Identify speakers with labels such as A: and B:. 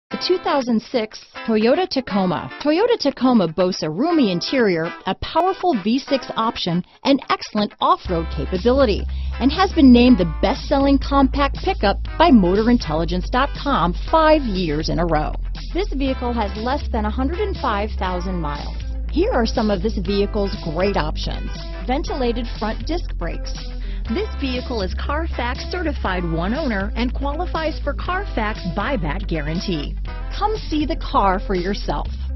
A: The 2006 Toyota Tacoma. Toyota Tacoma boasts a roomy interior, a powerful V6 option, and excellent off-road capability, and has been named the best-selling compact pickup by MotorIntelligence.com 5 years in a row. This vehicle has less than 105,000 miles. Here are some of this vehicle's great options: ventilated front disc brakes. This vehicle is Carfax certified one owner and qualifies for Carfax buyback guarantee. Come see the car for yourself.